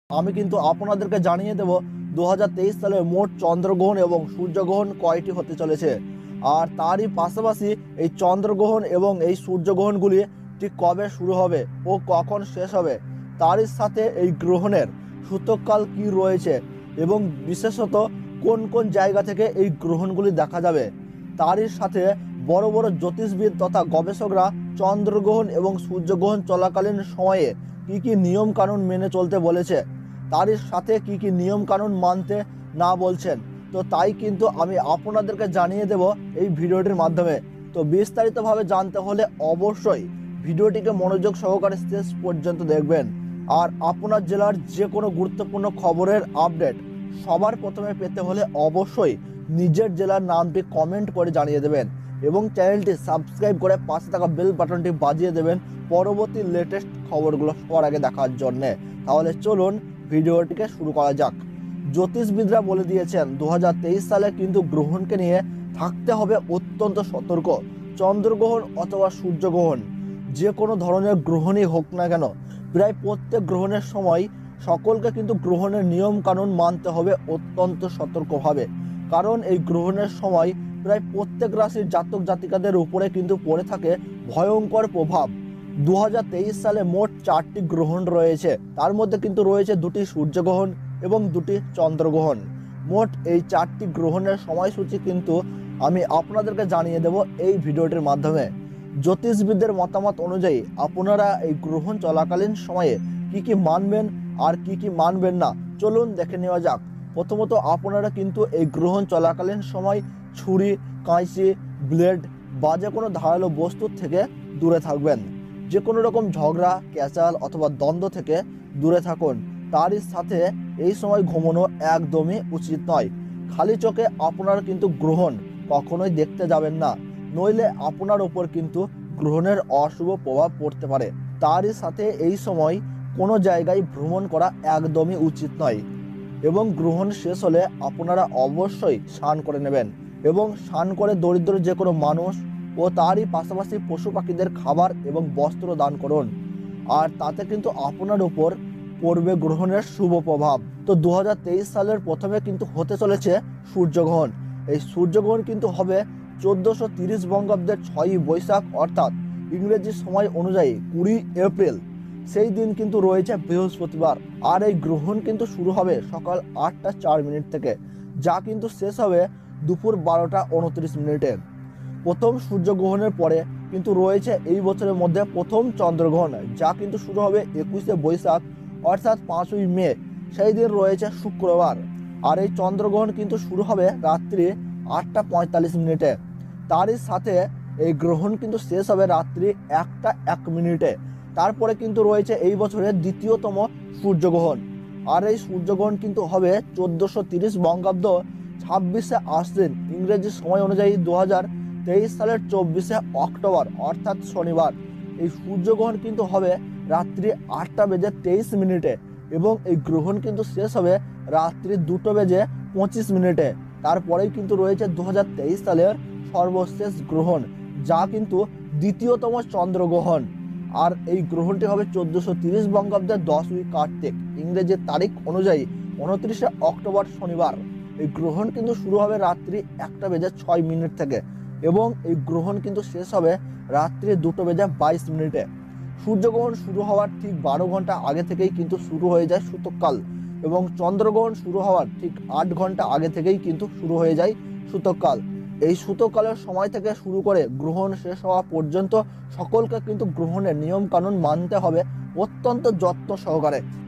আমি কিন্তু আপনাদেরকে জানিয়ে দেব 2023 সালে মোট চন্দ্রগ্রহণ এবং সূর্যগ্রহণ কয়টি হতে চলেছে, আর তারই পাশাপাশি এই চন্দ্রগ্রহণ এবং এই সূর্যগ্রহণগুলি ঠিক কবে শুরু হবে ও কখন শেষ হবে, তারই সাথে এই গ্রহণের সূতককাল কি রয়েছে এবং বিশেষত কোন কোন জায়গা থেকে এই গ্রহণগুলি দেখা যাবে, তারই সাথে বড় বড় জ্যোতিষবিদ তথা গবেষকরা চন্দ্রগ্রহণ এবং সূর্যগ্রহণ চলাকালীন সময়ে কি কি নিয়ম কানুন মেনে চলতে বলেছে, তারই সাথে কি কি নিয়ম কানুন মানতে না বলছেন। তো তাই কিন্তু আমি আপনাদেরকে জানিয়ে দেব এই ভিডিওটির মাধ্যমে। তো বিস্তারিতভাবে জানতে হলে অবশ্যই ভিডিওটিকে মনোযোগ সহকারে শেষ পর্যন্ত দেখবেন। আর আপনার জেলার যে কোনো গুরুত্বপূর্ণ খবরের আপডেট সবার প্রথমে পেতে হলে অবশ্যই নিজের জেলার নামটি কমেন্ট করে জানিয়ে দেবেন এবং চ্যানেলটি সাবস্ক্রাইব করে পাশে থাকা বেল বাটনটি বাজিয়ে দেবেন পরবর্তী লেটেস্ট খবরগুলো সবার আগে দেখার জন্যে। তাহলে চলুন ভিডিওটিকে শুরু করা যাক। জ্যোতিষবিদরা বলে দিয়েছেন 2023 সালে কিন্তু গ্রহণকে নিয়ে থাকতে হবে অত্যন্ত সতর্ক। চন্দ্রগ্রহণ অথবা সূর্যগ্রহণ যে কোনো ধরনের গ্রহণই হোক না কেন, প্রায় প্রত্যেক গ্রহণের সময় সকলকে কিন্তু গ্রহণের নিয়ম কানুন মানতে হবে অত্যন্ত সতর্কভাবে। কারণ এই গ্রহণের সময় প্রায় প্রত্যেক রাশির জাতক জাতিকাদের উপরে কিন্তু পড়ে থাকে ভয়ঙ্কর প্রভাব। 2023 সালে মোট 4টি গ্রহণ রয়েছে, তার মধ্যে কিন্তু রয়েছে 2টি সূর্যগ্রহণ এবং 2টি চন্দ্রগ্রহণ। মোট এই 4টি গ্রহণের সময়সূচি কিন্তু আমি আপনাদেরকে জানিয়ে দেব এই ভিডিওটির মাধ্যমে। জ্যোতিষবিদদের মতামত অনুযায়ী আপনারা এই গ্রহণ চলাকালীন সময়ে কি কি মানবেন আর কি কি মানবেন না, চলুন দেখে নেওয়া যাক। প্রথমত আপনারা কিন্তু এই গ্রহণ চলাকালীন সময় ছুরি, কাঁচি, ব্লেড বা যে কোনো ধারালো বস্তুর থেকে দূরে থাকবেন। যে কোনো রকম ঝগড়া, ক্যাচাল অথবা দ্বন্দ্ব থেকে দূরে থাকুন। তারই সাথে এই সময় ঘুমানো একদমই উচিত নয়। খালি চোখে আপনারা কিন্তু গ্রহণ কখনোই দেখতে যাবেন না, নইলে আপনার ওপর কিন্তু গ্রহণের অশুভ প্রভাব পড়তে পারে। তারই সাথে এই সময় কোনো জায়গায় ভ্রমণ করা একদমই উচিত নয় এবং গ্রহণ শেষ হলে আপনারা অবশ্যই স্নান করে নেবেন এবং স্নান করে দরিদ্র যে কোনো মানুষ ও তারই পাশাপাশি পশু পাখিদের খাবার এবং বস্ত্র দান করুন, আর তাতে কিন্তু আপনার উপর পড়বে গ্রহণের শুভ প্রভাব। তো 2023 সালের প্রথমে কিন্তু হতে চলেছে সূর্যগ্রহণ। এই সূর্যগ্রহণ কিন্তু হবে 1430 বঙ্গাব্দের 6ই বৈশাখ অর্থাৎ ইংরেজি সময় অনুযায়ী 20 এপ্রিল। সেই দিন কিন্তু রয়েছে বৃহস্পতিবার, আর এই গ্রহণ কিন্তু শুরু হবে সকাল 8টা 4 মিনিট থেকে, যা কিন্তু শেষ হবে দুপুর 12টা 29 মিনিটে। প্রথম সূর্যগ্রহণের পরে কিন্তু রয়েছে এই বছরের মধ্যে প্রথম চন্দ্রগ্রহণ, যা কিন্তু শুরু হবে 21শে বৈশাখ অর্থাৎ 5ই মে। সেই দিন রয়েছে শুক্রবার, আর এই চন্দ্রগ্রহণ কিন্তু শুরু হবে রাত্রি 8টা 45 মিনিটে। তারই সাথে এই গ্রহণ কিন্তু শেষ হবে রাত্রি 1টা 1 মিনিটে। তারপরে কিন্তু রয়েছে এই বছরের দ্বিতীয়তম সূর্যগ্রহণ, আর এই সূর্যগ্রহণ কিন্তু হবে 1430 বঙ্গাব্দ 26শে আশ্বিন ইংরেজি সময় অনুযায়ী 2023 সালের 24শে অক্টোবর অর্থাৎ শনিবার। এই সূর্যগ্রহণ কিন্তু হবে রাত্রি 8টা বেজে 23 মিনিটে এবং এই গ্রহণ কিন্তু শেষ হবে রাত্রি 2টো বেজে 25 মিনিটে। তারপরেই কিন্তু রয়েছে 2023 সালের সর্বশেষ গ্রহণ, যা কিন্তু দ্বিতীয়তম চন্দ্রগ্রহণ, আর এই গ্রহণটি হবে 1430 বঙ্গাব্দের 10ই কার্তিক ইংরেজি তারিখ অনুযায়ী 29শে অক্টোবর শনিবার। এই গ্রহণ কিন্তু শুরু হবে রাত্রি 1টা বেজে 6 মিনিট থেকে এবং এই গ্রহণ কিন্তু শেষ হবে রাত্রি 2টো বেজে 22 মিনিটে। সূর্যগ্রহণ শুরু হওয়ার ঠিক 12 ঘন্টা আগে থেকেই কিন্তু শুরু হয়ে যায় সূতককাল এবং চন্দ্রগ্রহণ শুরু হওয়ার ঠিক 8 ঘন্টা আগে থেকেই কিন্তু শুরু হয়ে যায় সূতককাল। এই সূতককালের সময় থেকে শুরু করে গ্রহণ শেষ হওয়া পর্যন্ত সকলকে কিন্তু গ্রহণের নিয়ম কানুন মানতে হবে অত্যন্ত যত্ন সহকারে।